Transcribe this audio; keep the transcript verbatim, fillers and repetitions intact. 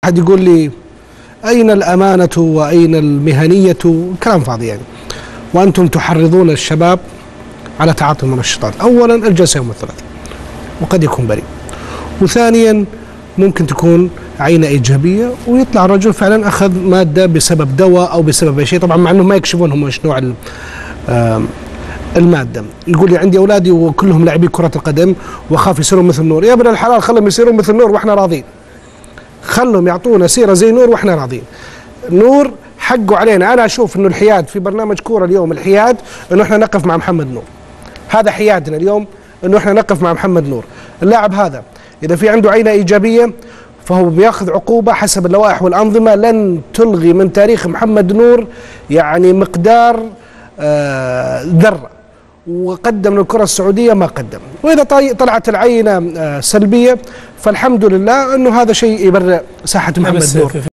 حد يقول لي أين الأمانة وأين المهنية؟ كلام فاضي يعني. وأنتم تحرضون الشباب على تعاطي المنشطات. أولا الجلسة يوم الثلاثاء وقد يكون بريء، وثانيا ممكن تكون عينة إيجابية ويطلع الرجل فعلا أخذ مادة بسبب دواء أو بسبب أي شيء، طبعا مع أنه ما يكشفون هم ايش نوع المادة. يقول لي عندي أولادي وكلهم لاعبين كرة القدم وأخاف يصيرون مثل نور. يا ابن الحلال خلهم يصيرون مثل نور وإحنا راضين، خلهم يعطونا سيرة زي نور وإحنا راضين. نور حقه علينا. أنا أشوف إنه الحياد في برنامج كورة اليوم، الحياد إنه إحنا نقف مع محمد نور، هذا حيادنا اليوم، إنه إحنا نقف مع محمد نور. اللاعب هذا إذا في عنده عينة إيجابية فهو بياخذ عقوبة حسب اللوائح والأنظمة لن تلغي من تاريخ محمد نور يعني مقدار آه ذرة، وقدم للكرة السعودية ما قدم. وإذا طلعت العينة آه سلبية فالحمد لله أنه هذا شيء يبرئ ساحة محمد نور.